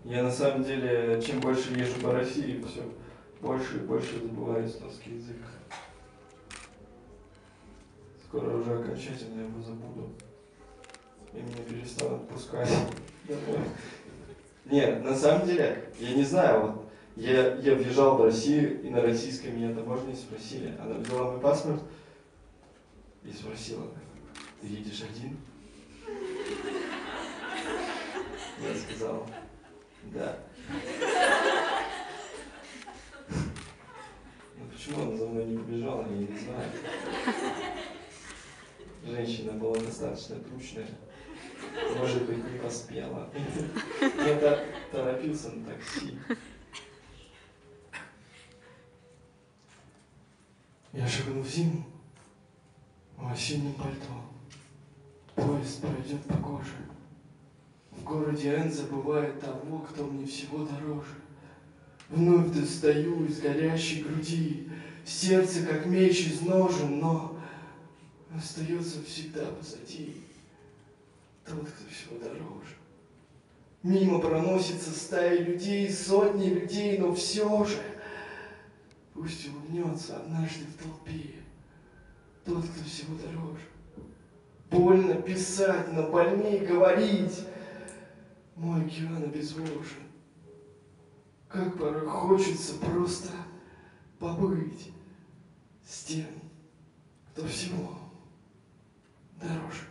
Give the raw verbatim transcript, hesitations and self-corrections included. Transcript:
Я на самом деле, чем больше езжу по России, все больше и больше забываю эстонский язык. Скоро уже окончательно его забуду. И меня перестанут пускать домой. Нет, на самом деле, я не знаю, вот я, я въезжал в Россию, и на российской меня таможне спросили. Она взяла мой паспорт и спросила: ты едешь один? Я сказал: да. Ну почему она за мной не побежала, я не знаю. Женщина была достаточно тучная. Может быть, не поспела. Я торопился на такси. Я шагнул в зиму в осеннем пальто. Поезд пройдет по коже. В городе Н забывает того, кто мне всего дороже. Вновь достаю из горящей груди. Сердце, как меч из ножен, но остается всегда позади тот, кто всего дороже. Мимо проносится стаи людей, сотни людей, но все же пусть улыбнется однажды в толпе тот, кто всего дороже. Больно писать, но больней говорить. Мой океан обезвожен. Как порой хочется просто побыть с тем, кто всего дороже.